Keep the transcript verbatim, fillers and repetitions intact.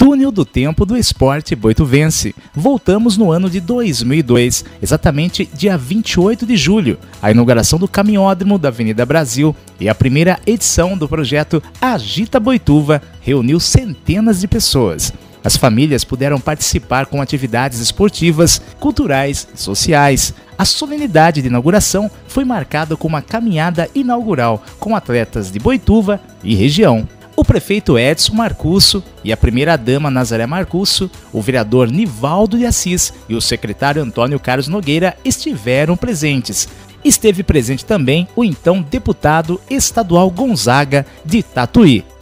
Túnel do Tempo do Esporte Boituvense. Voltamos no ano de dois mil e dois, exatamente dia vinte e oito de julho, a inauguração do caminhódromo da Avenida Brasil e a primeira edição do projeto Agita Boituva reuniu centenas de pessoas. As famílias puderam participar com atividades esportivas, culturais e sociais. A solenidade de inauguração foi marcada com uma caminhada inaugural com atletas de Boituva e região. O prefeito Edson Marcusso e a primeira-dama Nazaré Marcusso, o vereador Nivaldo de Assis e o secretário Antônio Carlos Nogueira estiveram presentes. Esteve presente também o então deputado estadual Gonzaga de Tatuí.